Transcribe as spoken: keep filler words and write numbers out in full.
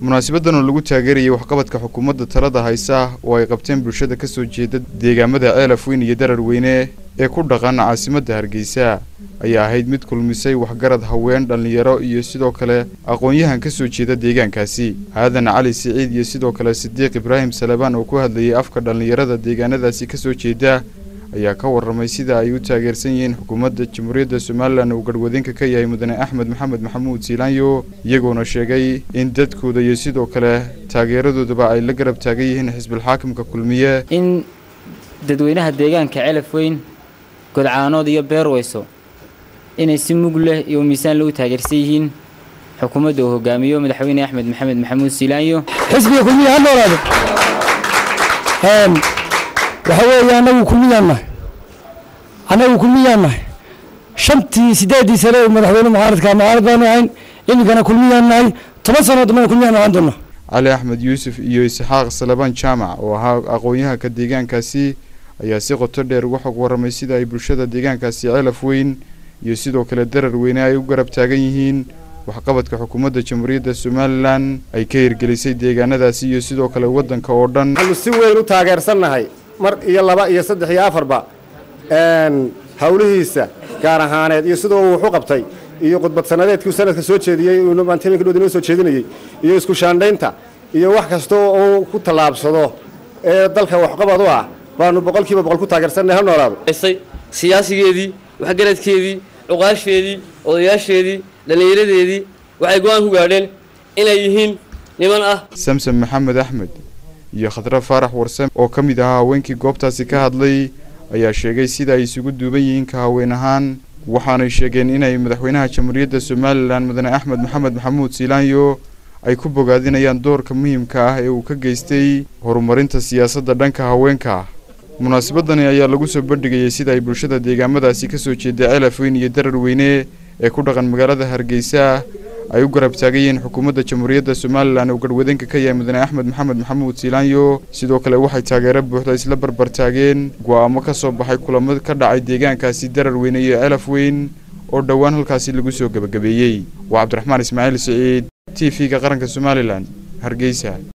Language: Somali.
munaasabadan oo lagu taageerayay waxqabadka xukuumadda talada haysa oo ay qabteen bulshada ka soo jeeda deegaamada Ceelaf Weyn iyo Darar Weyne ee ku dhaqan caasimadda Hargeysa ayaa ahayd mid kulmisay waxgarad haween dhalinyaro iyo sidoo kale aqoon-yahan ka soo jeeda deegaankaasi. Aadan Cali Siciid iyo sidoo kale Sidiiq Ibraahim Salabaan oo ku hadlayay afka dhalinyarada deegaanadaasi ka soo jeeda ayaa ka warramay sida ay u taageersan yihiin xukuumadda Jamhuuriyadda Soomaaliland oo garwadeenka ka yahay mudane Axmed Maxamed Maxamuud Siilaanyo, iyagoona sheegay in dadkooda iyo sidoo kale taageeradoodaba ay la garab taagan yihiin xisbiga xaakimka kulmiye. in dadweynaha deegaanka Ceelaf Weyn Godcaanood iyo Beerweyso inay si mug leh iyo miisaan loo taageersan yihiin xukuumadda uu hogaamiyo madaxweyne Axmed Maxamed Maxamuud Siilaanyo. xisbiga kulmiye ha noolaado waxa weeye anagu kulmiyana anagu kulmiyana shantii sideedii sano ee madaxweyne mucaaradka mucaaradana ahayn imikana kulmiyana toban sano dhammaan kulmiyana aan doono. Cali Axmed Yuusuf iyo Isxaaq Salabaan Jaamac oo ahaa aqoon-yahanka deegaankaasi ayaa si qoto dheer uga xog warramay sida ay bulshada deegaankaasi Ceelaf Weyn iyo sidoo kale Darar Weyne ay u garab taagan yihiin waxqabadka xukuumadda Jamhuuriyadda Soomaaliland ay ka hirgelisay deegaanadaasi iyo sidoo kale waddanka oo dhan. waxaanu si weyn u taageersanahay mar iyo laba iyo saddex iyo afarba een hawlihiisa gaar ahaaneed iyo sidoo uu wuxuu qabtay iyo khudbad sanadeedkii sanadka soo jeediyay uu maanteelinka dhow soo jeedinayay iyo isku shaandhaynta iyo wax kasta oo ku talaabsado ee dalka waxqabad u ah baanu boqolkiiba boqol ku taageersanahay ha noolaado. siyaasigeedii waxgaradkeedii uqaasheedii odayaasheedii dhalinyaradeedii waxay go'aan ku gaadheen inay yihiin niman ah. Samsam Maxamed Axmed iyo Khadra Farax Warsam oo ka mid ah haweenkii goobtaasi ka hadlay ayaa sheegay sida ay isugu duuban yihiin ka haween ahaan, waxaanay sheegeen inay madaxweynaha Jamhuuriyadda Soomaaliland mudane Axmed Maxamed Maxamuud Siilaanyo ay ku bogaadinayaan doorka muhiimka ah ee uu ka geystay horumarinta siyaasadda dhanka haweenka. munaasabadani ayaa lagu soo bandhigayay sida ay bulshada deegaamadaasi ka soo jeeda Ceelaf Weyn iyo Darar Weyne ee ku dhaqan magaalada Hargeysa ay u garab taagayeen xukuumadda Jamhuuriyadda Soomaaliland oo garwadeenka ka yahay mudane Axmed Maxamed Maxamuud Siilaanyo. sidoo kale waxay taageero buuxda isla barbar taageen go'aamo ka soo baxay kulamada ka dhacay deegaankaasi Darar Weyne iyo Ceelaf Weyn oo dhawaan halkaasi lagu soo gabagabeeyay. waa Cabdiraxmaan Ismaaciil Siciid, T V-ga qaranka Soomaaliland, Hargeysa.